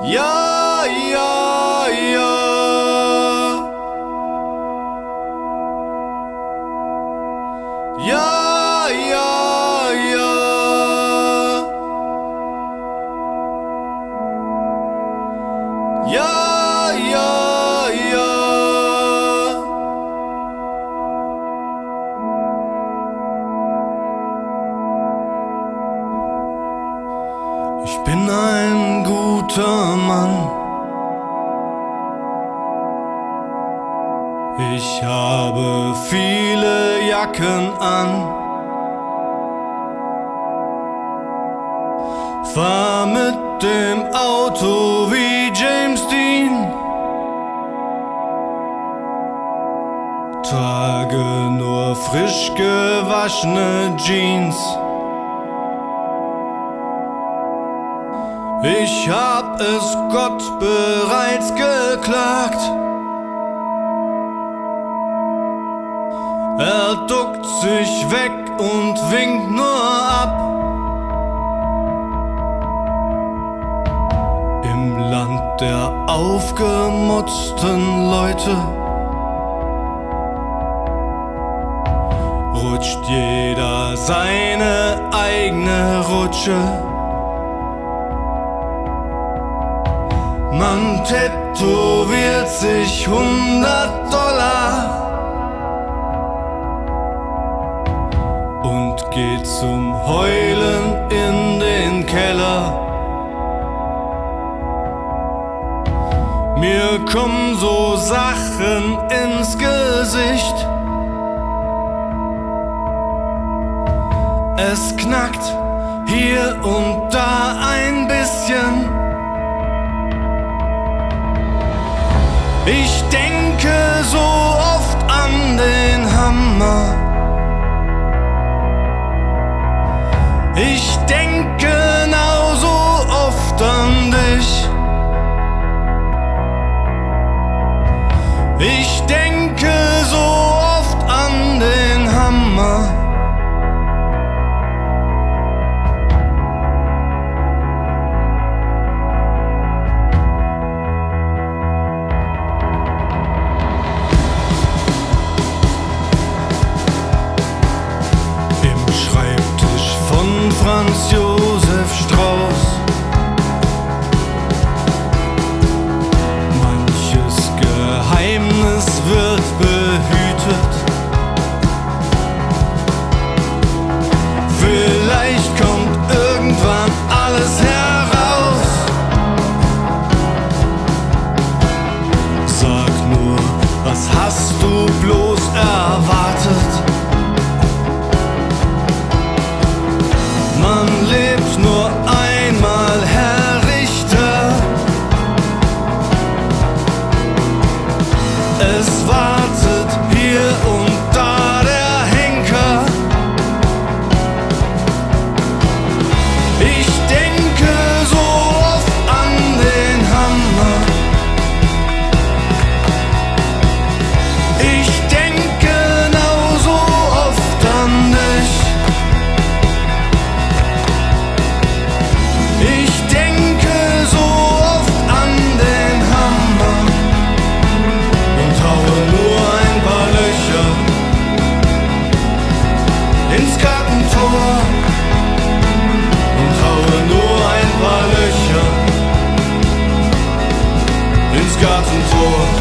Ja, ja, ja. Ja, ja, ja. Ja, ja, ja. Ich bin ein guter Mann. Ich habe viele Jacken an. Fahr mit dem Auto wie James Dean. Trage nur frisch gewaschene Jeans. Ich hab es Gott bereits geklagt. Er duckt sich weg und winkt nur ab. Im Land der aufgemotzten Leute rutscht jeder seine eigene Rutsche. Man tätowiert sich $100 und geht zum Heulen in den Keller. Mir kommen so Sachen ins Gesicht. Es knackt hier und da ein bisschen. Ich denke so oft an den Hammer. Ich denke genauso oft an dich. Ich denke so oft an den Hammer. Franz Josef Strauß. Manches Geheimnis wird behütet. Vielleicht kommt irgendwann alles heraus. Sag nur, was hast du bloß erwartet? Man lebt nur einmal, Herr Richter. Es wartet hier und da der Henker. Ich denke so oft an den Hammer. Ich denke genauso oft an dich. Ich denke so oft an den Hammer und haue nur ein paar Löcher ins Gartentor und haue nur ein paar Löcher ins Gartentor.